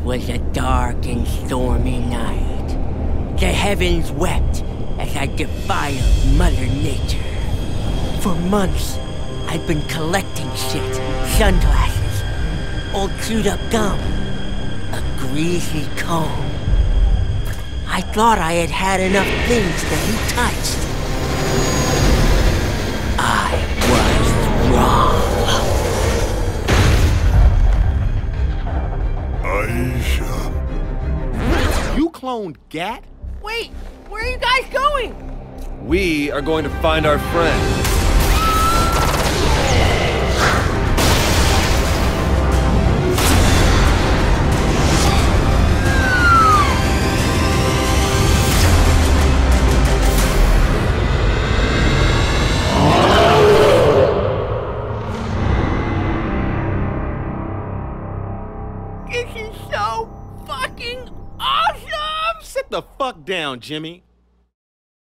was a dark and stormy night. The heavens wept as I defiled Mother Nature. For months, I'd been collecting shit. Sunglasses, old chewed-up gum, a greasy comb. I thought I had had enough things to be touched. I was wrong. Aisha. You cloned Gat? Wait, where are you guys going? We are going to find our friend. This is so fucking awesome! Sit the fuck down, Jimmy.